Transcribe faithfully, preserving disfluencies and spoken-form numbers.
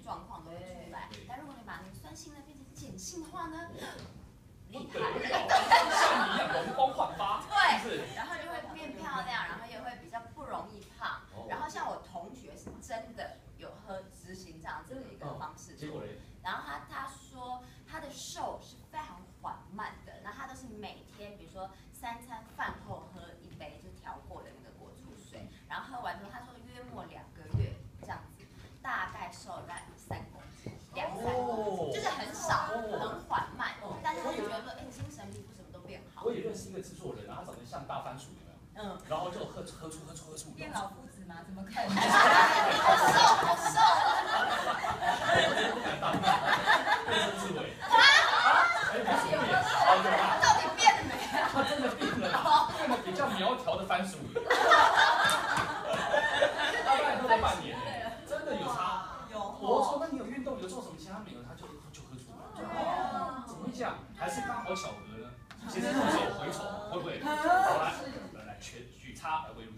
状况都会出来。但如果你把那个酸性呢变成碱性的话呢，厉害， 像你一样容光焕发。 对，然后就会变漂亮，然后也会比较不容易胖。然后像我同学是真的有喝执行这样子的一个方式， 结果嘞， 然后他他说他的瘦是非常缓慢的，然后他都是每天比如说三餐饭后喝一杯就调过的那个果醋水，然后喝完之后他说约莫两个月这样子，大概瘦了三公斤，两三公斤，就是很少很缓慢，但是他就觉得说哎精神皮肤什么都变好。 我也认识一个制作人，他长得像大番薯，有没有？嗯，然后就喝喝出喝出喝出。 变老夫子吗？怎么看？ 好瘦好瘦。 不敢当，变身志伟。啊？哎，不是变，好有啦。 到底变了没啊？ 他真的变了，变得比较苗条的番薯。大概喝了半年，真的有差。 有。 我说那你有运动，有做什么其他没有？他就就喝出来。怎么会这样？还是刚好巧合呢？其实动手回头会不会？好来，来来，全举叉而为入。